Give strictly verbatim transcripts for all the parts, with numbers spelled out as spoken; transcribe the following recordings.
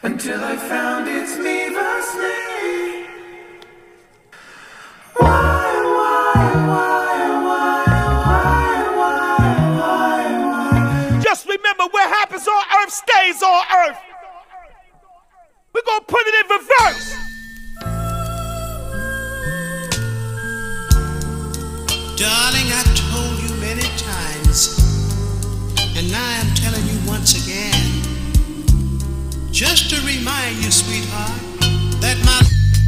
Until I found it's me versus me. Why, why, why, why, why, why, why? Just remember, what happens on earth stays on earth. We're gonna put it in reverse. Darling, I told you many times, and now I'm telling you once again, just to remind you, sweetheart, that my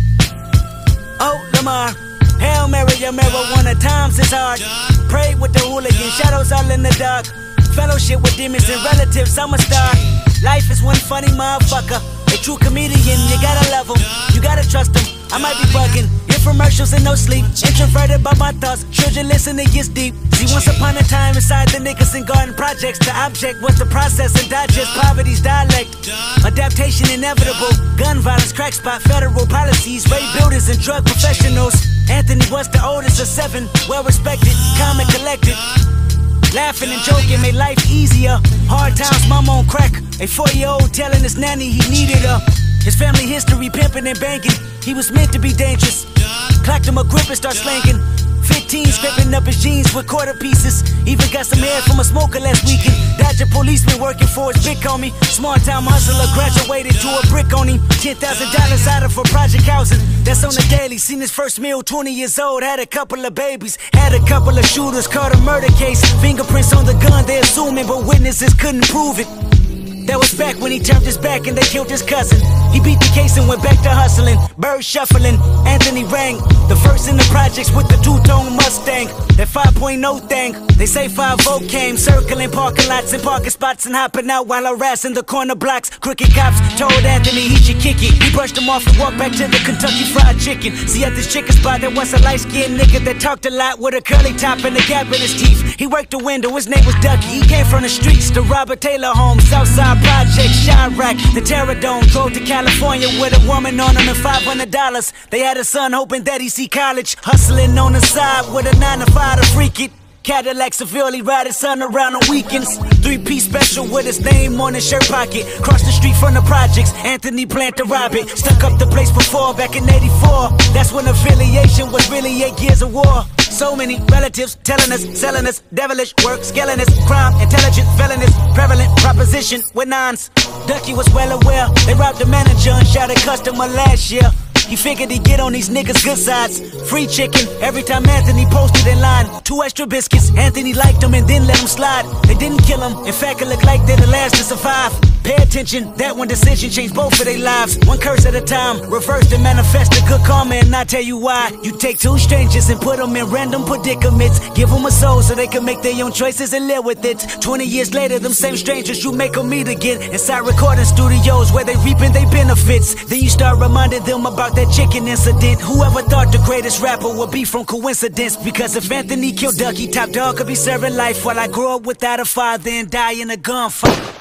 Oh, Lamar, Hail Mary, your marijuana times is hard. Pray with the hooligan, shadows all in the dark. Fellowship with demons and relatives, I'm a star. Life is one funny motherfucker. A true comedian, you gotta love him, you gotta trust him. I might be bugging, infomercials and no sleep. Introverted by my thoughts, children listen, it gets deep. See, once upon a time inside the Nicholson Garden projects, the object was to process and digest poverty's dialect. Adaptation inevitable, gun violence, crack spot, federal policies, rape builders and drug professionals. Anthony was the oldest of seven, well respected, calm and collected. Laughing and joking made life easier. Hard times, mama on crack. A four-year-old telling his nanny he needed her. His family history pimping and banking. He was meant to be dangerous. Clacked him a grip and start slanking. fifteen scraping up his jeans with quarter pieces. Even got some hair from a smoker last weekend. Dodger policeman working for his big homie. Small time hustler graduated to a brick on him. ten thousand dollars out of for project housing. That's on the daily. Seen his first meal, twenty years old. Had a couple of babies. Had a couple of shooters. Caught a murder case. Fingerprints on the gun, they assuming, but witnesses couldn't prove it. That was back when he turned his back and they killed his cousin. He beat the case and went back to hustling. Bird shuffling, Anthony rang. The first in the projects with the two-tone Mustang. That five point oh thing. They say five oh came, circling parking lots and parking spots and hopping out while harassing the corner blocks. Crooked cops told Anthony he should kick it. He brushed him off and walked back to the Kentucky Fried Chicken. See, at this chicken spot there was a light-skinned nigga that talked a lot with a curly top and a gap in his teeth. He worked the window, his name was Ducky. He came from the streets, the Robert Taylor home, Southside Project, Chirac, the Terror Dome. Drove to California with a woman on him and five hundred dollars. They had a son hoping that he see college. Hustling on the side with a nine to five to freak it. Cadillac severely ride his son around on weekends. Three-piece special with his name on his shirt pocket. Cross the street from the projects, Anthony planned to rob it. Stuck up the place before, back in eighty-four. That's when affiliation was really eight years of war. So many relatives telling us, selling us, devilish work, scaling us, crime, intelligent, felonious, prevalent proposition with nines. Ducky was well aware, they robbed the manager and shot a customer last year. He figured he'd get on these niggas' good sides. Free chicken every time Anthony posted in line. Two extra biscuits, Anthony liked them and then let them slide. They didn't kill him, in fact it looked like they're the last to survive. Pay attention, that one decision changed both of their lives. One curse at a time, reverse and manifest a good karma, and I'll tell you why. You take two strangers and put them in random predicaments. Give them a soul so they can make their own choices and live with it. Twenty years later, them same strangers you make them meet again inside recording studios where they reaping their benefits. Then you start reminding them about that chicken incident. Whoever thought the greatest rapper would be from coincidence? Because if Anthony killed Ducky, Top Dog could be serving life while I grow up without a father and die in a gunfight.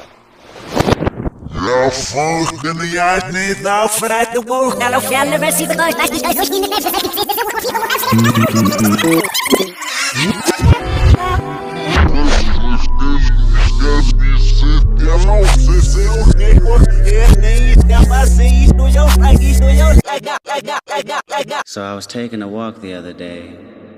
Jag fullständigt hjärtligt För att det vore alla fjällen med sitt gott. So I was taking a walk the other day,